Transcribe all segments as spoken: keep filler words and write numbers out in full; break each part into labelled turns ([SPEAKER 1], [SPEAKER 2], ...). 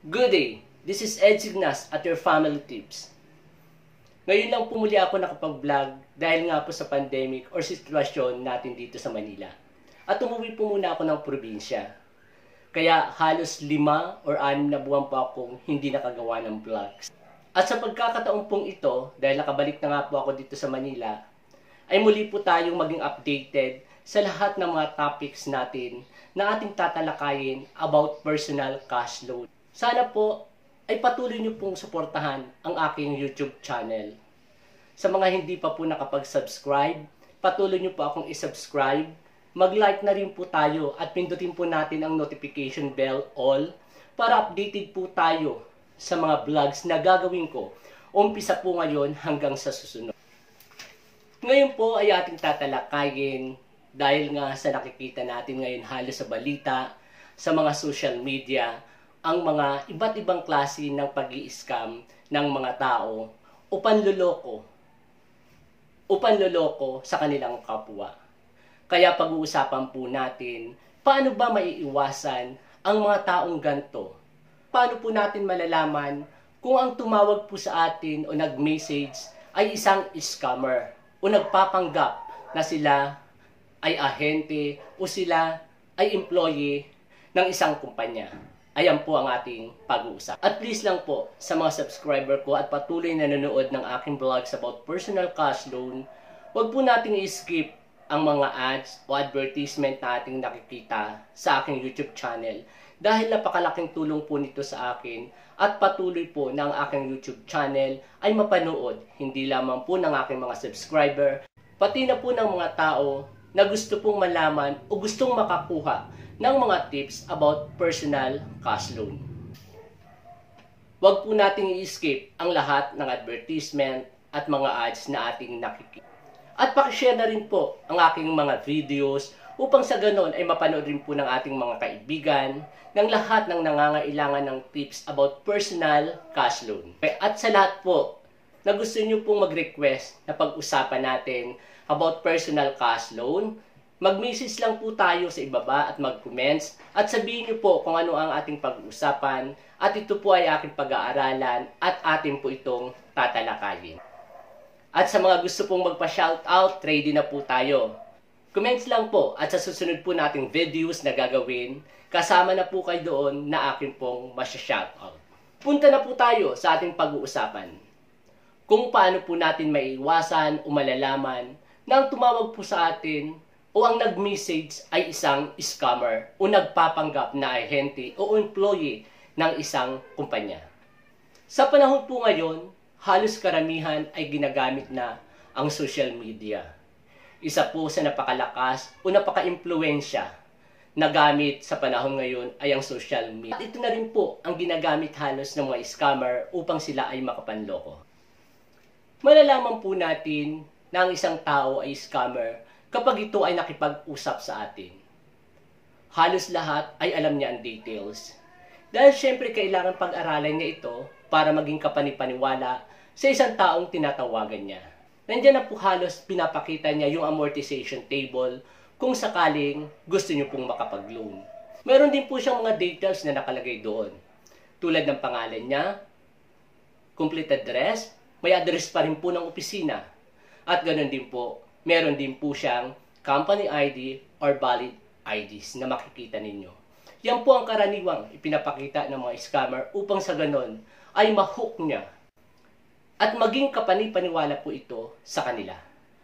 [SPEAKER 1] Good day! This is Ed Signas at your Family Tips. Ngayon lang po muli ako nakapag-vlog dahil nga po sa pandemic or sitwasyon natin dito sa Manila. At umuwi po muna ako ng probinsya. Kaya halos lima or anim na buwan po akong hindi nakagawa ng vlogs. At sa pagkakataon pong ito, dahil nakabalik na nga po ako dito sa Manila, ay muli po tayong maging updated sa lahat ng mga topics natin na ating tatalakayin about personal cash flow. Sana po ay patuloy niyo pong suportahan ang aking YouTube channel. Sa mga hindi pa po nakapag-subscribe, patuloy niyo po akong i-subscribe. Mag-like na rin po tayo at pindutin po natin ang notification bell all para updated po tayo sa mga vlogs na gagawin ko. Umpisa po ngayon hanggang sa susunod. Ngayon po ay ating tatalakayin dahil nga sa nakikita natin ngayon halos sa balita, sa mga social media, ang mga iba't ibang klase ng pag-i-scam ng mga tao o panloloko o panloloko sa kanilang kapwa. Kaya pag-uusapan po natin, paano ba maiiwasan ang mga taong ganito? Paano po natin malalaman kung ang tumawag po sa atin o nag-message ay isang scammer o nagpapanggap na sila ay ahente o sila ay employee ng isang kumpanya? Ayan po ang ating pag-uusap. At please lang po sa mga subscriber ko at patuloy na nanonood ng aking vlogs about personal cash loan, huwag po nating i-skip ang mga ads o advertisement na ating nakikita sa aking YouTube channel dahil napakalaking tulong po nito sa akin at patuloy po ng aking YouTube channel ay mapanood hindi lamang po ng aking mga subscriber, pati na po ng mga tao na gusto pong malaman o gustong makakuha ng mga tips about personal cash loan. Huwag po nating i-skip ang lahat ng advertisement at mga ads na ating nakikita. At pakishare na rin po ang aking mga videos upang sa ganon ay mapanood rin po ng ating mga kaibigan ng lahat ng nangangailangan ng tips about personal cash loan. At sa lahat po na gusto nyo pong mag-request na pag-usapan natin about personal cash loan, mag-message lang po tayo sa ibaba at mag-comments at sabihin nyo po kung ano ang ating pag-uusapan at ito po ay aking pag-aaralan at atin po itong tatalakayin. At sa mga gusto pong magpa-shoutout, ready na po tayo. Comments lang po at sa susunod po nating videos na gagawin, kasama na po kayo doon na akin pong masya-shoutout. Punta na po tayo sa ating pag-uusapan. Kung paano po natin maiiwasan o malalaman na ang tumawag po sa atin o ang nag-message ay isang scammer o nagpapanggap na ahente o employee ng isang kumpanya. Sa panahon po ngayon, halos karamihan ay ginagamit na ang social media. Isa po sa napakalakas o napaka-impluensya na gamit sa panahon ngayon ay ang social media. At ito na rin po ang ginagamit halos ng mga scammer upang sila ay makapanloko. Malalaman po natin na ang isang tao ay scammer kapag ito ay nakipag-usap sa atin. Halos lahat ay alam niya ang details. Dahil syempre kailangan pag-aralan niya ito para maging kapanipaniwala sa isang taong tinatawagan niya. Nandiyan na po halos pinapakita niya yung amortization table kung sakaling gusto niyo pong makapag-loan. Meron din po siyang mga details na nakalagay doon. Tulad ng pangalan niya, complete address, may address pa rin po ng opisina. At ganoon din po, meron din po siyang company I D or valid I Ds na makikita ninyo. Yan po ang karaniwang ipinapakita ng mga scammer upang sa ganon ay ma-hook niya at maging kapanipaniwala po ito sa kanila.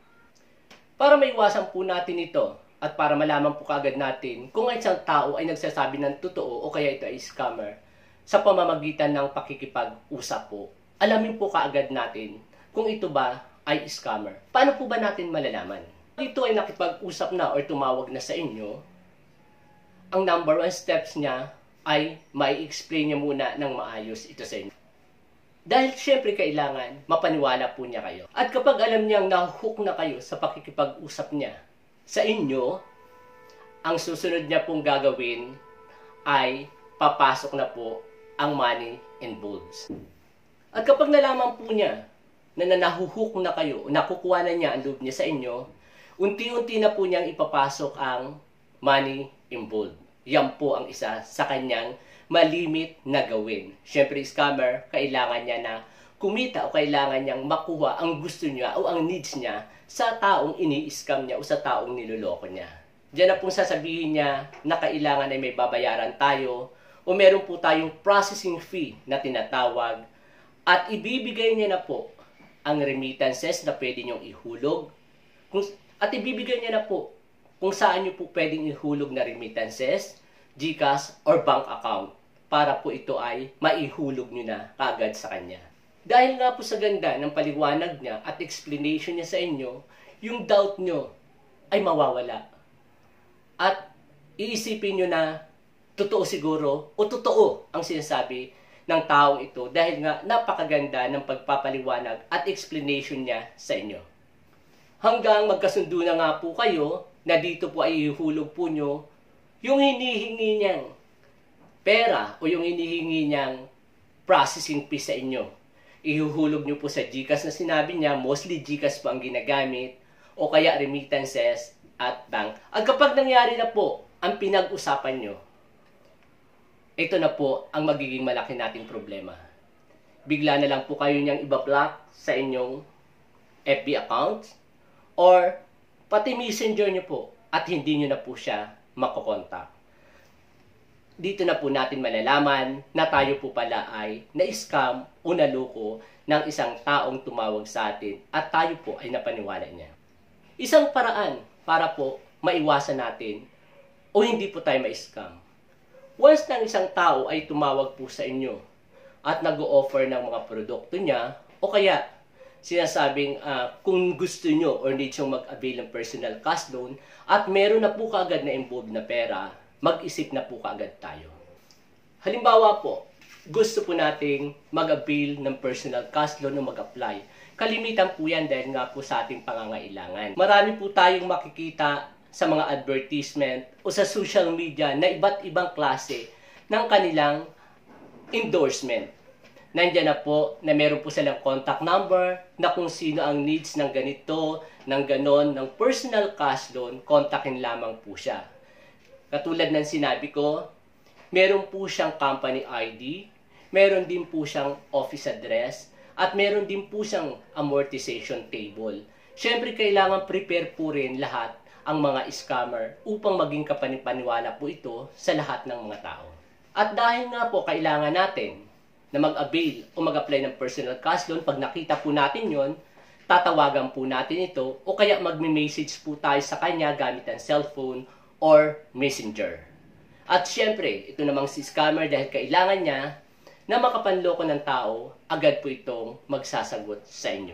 [SPEAKER 1] Para maiwasan po natin ito at para malaman po kaagad natin kung ang isang tao ay nagsasabi ng totoo o kaya ito ay scammer sa pamamagitan ng pakikipag-usap po, alamin po kaagad natin kung ito ba ay scammer. Paano po ba natin malalaman? Ito ay nakipag-usap na or tumawag na sa inyo, ang number one steps niya ay mai-explain niya muna ng maayos ito sa inyo. Dahil syempre kailangan mapaniwala po niya kayo. At kapag alam niyang nahook na kayo sa pakikipag-usap niya sa inyo, ang susunod niya pong gagawin ay papasok na po ang money involved. At kapag nalaman po niya na nahuhook na kayo, nakukuha na niya ang loob niya sa inyo, unti-unti na po niyang ipapasok ang money involved. Yan po ang isa sa kanyang malimit na gawin. Siyempre, scammer, kailangan niya na kumita o kailangan niyang makuha ang gusto niya o ang needs niya sa taong ini-scam niya o sa taong niloloko niya. Diyan na pong sasabihin niya na kailangan ay may babayaran tayo o meron po tayong processing fee na tinatawag at ibibigay niya na po ang remittances na pwede niyong ihulog kung, at ibibigay niya na po kung saan niyo po pwedeng ihulog na remittances, GCash or bank account para po ito ay maihulog niyo na kaagad sa kanya. Dahil nga po sa ganda ng paliwanag niya at explanation niya sa inyo, yung doubt nyo ay mawawala. At iisipin nyo na totoo siguro o totoo ang sinasabi ng taong ito dahil nga napakaganda ng pagpapaliwanag at explanation niya sa inyo. Hanggang magkasundo na nga po kayo na dito po ay ihulog po nyo yung hinihingi niyang pera o yung hinihingi niyang processing fee sa inyo. Ihuhulog nyo po sa GCash na sinabi niya, mostly GCash po ang ginagamit, o kaya remittances at bank. At kapag nangyari na po ang pinag-usapan nyo, ito na po ang magiging malaki nating problema. Bigla na lang po kayo niyang iba-block sa inyong F B account, or pati messenger nyo po, at hindi nyo na po siya makokontak. Dito na po natin malalaman na tayo po pala ay na-scam o naloko ng isang taong tumawag sa atin at tayo po ay napaniwala niya. Isang paraan para po maiwasan natin o hindi po tayo ma-scam. Once na isang tao ay tumawag po sa inyo at nag-o-offer ng mga produkto niya o kaya sinasabing uh, kung gusto nyo or need nyo mag-avail ng personal cash loan at meron na po kaagad na involved na pera, mag-isip na po kaagad tayo. Halimbawa po, gusto po nating mag-avail ng personal cash loan o mag-apply. Kalimitan po yan dahil nga po sa ating pangangailangan. Marami po tayong makikita sa mga advertisement o sa social media na iba't ibang klase ng kanilang endorsement. Nandiyan na po na meron po silang contact number na kung sino ang needs ng ganito, ng ganon, ng personal cash loan, kontakin lamang po siya. Katulad ng sinabi ko, meron po siyang company I D, meron din po siyang office address, at meron din po siyang amortization table. Siyempre, kailangan prepare po rin lahat ang mga scammer upang maging kapanipaniwala po ito sa lahat ng mga tao. At dahil nga po kailangan natin na mag-avail o mag-apply ng personal cash loan, pag nakita po natin yon, tatawagan po natin ito o kaya magme-message po tayo sa kanya gamit ang cellphone or messenger. At syempre, ito namang si scammer dahil kailangan niya na makapanloko ng tao, agad po itong magsasagot sa inyo.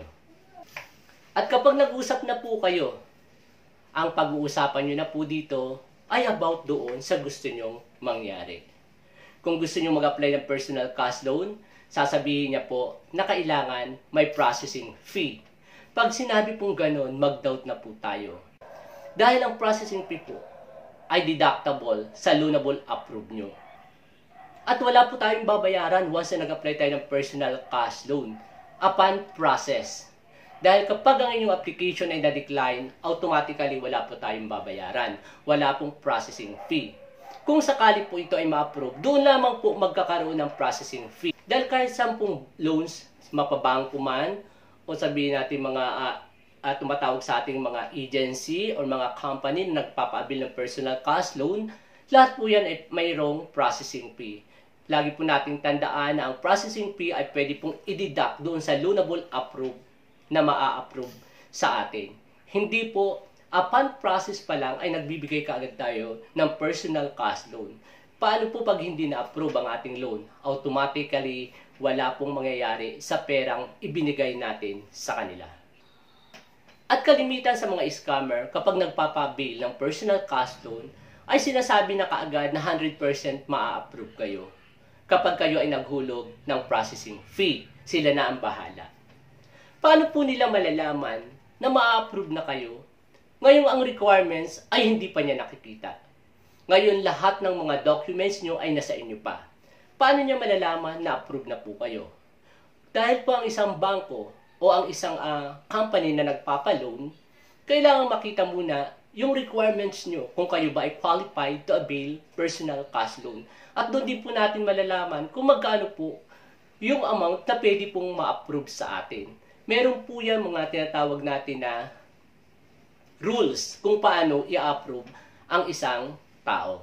[SPEAKER 1] At kapag nag-usap na po kayo, ang pag-uusapan nyo na po dito ay about doon sa gusto nyong mangyari. Kung gusto nyo mag-apply ng personal cash loan, sasabihin niya po na kailangan may processing fee. Pag sinabi pong ganun, mag-doubt na po tayo. Dahil ang processing fee po ay deductible sa loanable approve nyo. At wala po tayong babayaran once na nag-apply tayo ng personal cash loan upon process. Dahil kapag ang inyong application ay na-decline, automatically wala po tayong babayaran. Wala pong processing fee. Kung sakali po ito ay ma-approve, doon lamang po magkakaroon ng processing fee. Dahil kahit sampung loans, mapabangko man, o sabihin natin mga uh, uh, tumatawag sa ating mga agency or mga company na nagpapaabil ng personal cash loan, lahat po yan ay mayroong processing fee. Lagi po nating tandaan na ang processing fee ay pwede pong i-deduct doon sa loanable approve na maa-approve sa atin. Hindi po, upon process pa lang ay nagbibigay kaagad tayo ng personal cash loan. Paano po pag hindi na-approve ang ating loan? Automatically, wala pong mangyayari sa perang ibinigay natin sa kanila. At kalimitan sa mga scammer, kapag nagpapabil ng personal cash loan, ay sinasabi na kaagad na one hundred percent maa-approve kayo. Kapag kayo ay naghulog ng processing fee, sila na ang bahala. Paano po nila malalaman na maa-approve na kayo? Ngayon ang requirements ay hindi pa niya nakikita. Ngayon lahat ng mga documents nyo ay nasa inyo pa. Paano niya malalaman na approve na po kayo? Dahil po ang isang bangko o ang isang uh, company na nagpapaloan, kailangan makita muna yung requirements nyo kung kayo ba ay qualified to avail personal cash loan. At doon din po natin malalaman kung magkano po yung amount na pwede pong ma-approve sa atin. Meron po yan mga tinatawag natin na rules kung paano i-approve ang isang tao.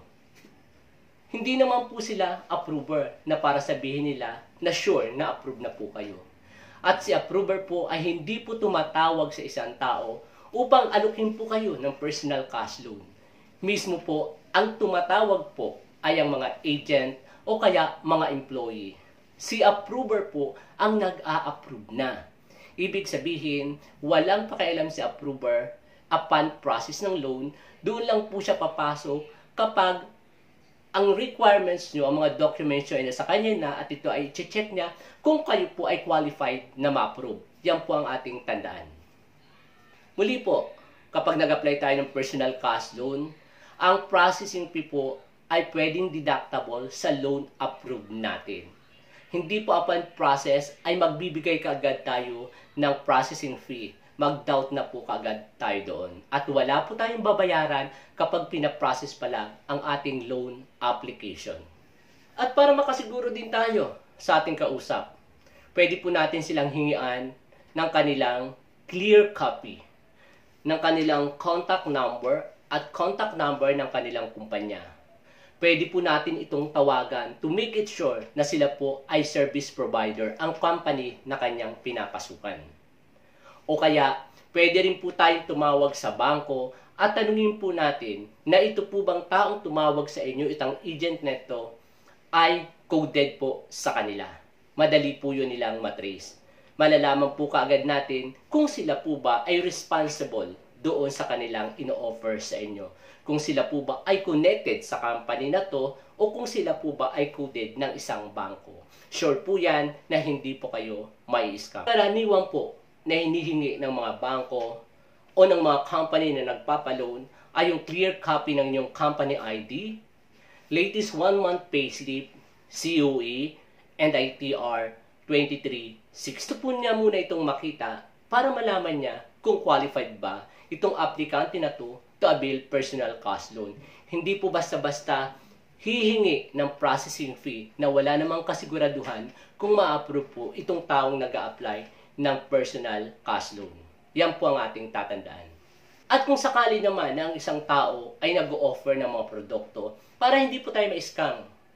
[SPEAKER 1] Hindi naman po sila approver na para sabihin nila na sure na approve na po kayo. At si approver po ay hindi po tumatawag sa isang tao upang alukin po kayo ng personal cash loan. Mismo po, ang tumatawag po ay ang mga agent o kaya mga employee. Si approver po ang nag-a-approve na. Ibig sabihin, walang pakialam si approver upon process ng loan, doon lang po siya papasok kapag ang requirements nyo, ang mga documents nyo ay nasa kanya na at ito ay check niya kung kayo po ay qualified na ma-approve. Yan po ang ating tandaan. Muli po, kapag nag-apply tayo ng personal cash loan, ang processing fee po ay pwedeng deductible sa loan approved natin. Hindi po upon process ay magbibigay kaagad tayo ng processing fee. Mag-doubt na po kaagad tayo doon. At wala po tayong babayaran kapag pinaprocess pa lang ang ating loan application. At para makasiguro din tayo sa ating kausap, pwede po natin silang hingian ng kanilang clear copy ng kanilang contact number at contact number ng kanilang kumpanya. Pwede po natin itong tawagan to make it sure na sila po ay service provider, ang company na kanyang pinapasukan. O kaya, pwede rin po tayong tumawag sa bangko at tanungin po natin na ito po bang taong tumawag sa inyo, itang agent neto, ay coded po sa kanila. Madali po yun nilang matrace. Malalaman po kaagad natin kung sila po ba ay responsible doon sa kanilang ino-offer sa inyo. Kung sila po ba ay connected sa company na to o kung sila po ba ay coded ng isang bangko. Sure po yan na hindi po kayo may scam. Karaniwan po na hinihingi ng mga bangko o ng mga company na nagpapaloan ay yung clear copy ng inyong company I D, latest one-month payslip, C O E, and I T R twenty-three six. Gusto po niya muna itong makita para malaman niya kung qualified ba itong aplikante na to to avail personal cash loan. Hindi po basta-basta hihingi ng processing fee na wala namang kasiguraduhan kung ma-approve po itong taong nag-a-apply ng personal cash loan. Yan po ang ating tatandaan. At kung sakali naman na ang isang tao ay nag-o-offer ng mga produkto para hindi po tayo ma-scam,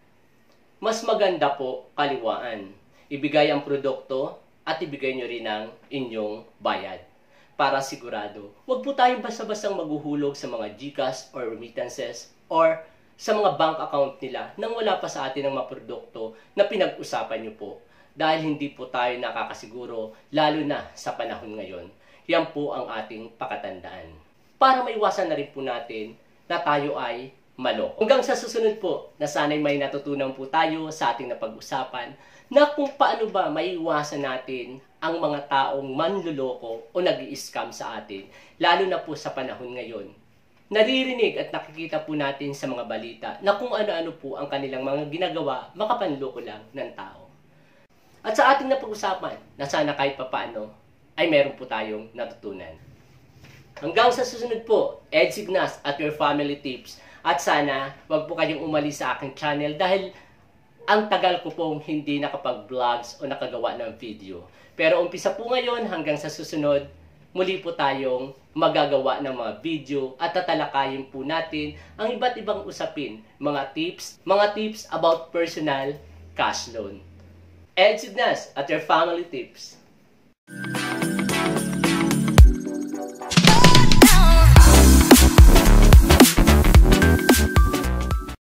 [SPEAKER 1] mas maganda po kaliwaan. Ibigay ang produkto at ibigay nyo rin ang inyong bayad para sigurado. Huwag po tayong basta-bastang maghuhulog sa mga GCash or remittances or sa mga bank account nila nang wala pa sa atin ang mga produkto na pinag-usapan nyo po. Dahil hindi po tayo nakakasiguro, lalo na sa panahon ngayon. Yan po ang ating pakatandaan. Para maiwasan na rin po natin na tayo ay maloko. Hanggang sa susunod po, na sana'y may natutunan po tayo sa ating napag-usapan na kung paano ba maiwasan natin ang mga taong manluloko o nag-i-scam sa atin, lalo na po sa panahon ngayon. Naririnig at nakikita po natin sa mga balita na kung ano-ano po ang kanilang mga ginagawa, makapanloko lang ng tao. At sa ating napag-usapan, na sana kahit papaano, ay meron po tayong natutunan. Hanggang sa susunod po, Ed Signas at your family tips. At sana, wag po kayong umalis sa aking channel dahil ang tagal ko pong hindi nakapag-vlogs o nakagawa ng video. Pero umpisa po ngayon hanggang sa susunod, muli po tayong magagawa ng mga video at tatalakayin po natin ang iba't ibang usapin, mga tips, mga tips about personal cash loan. Ed Signas at your family tips.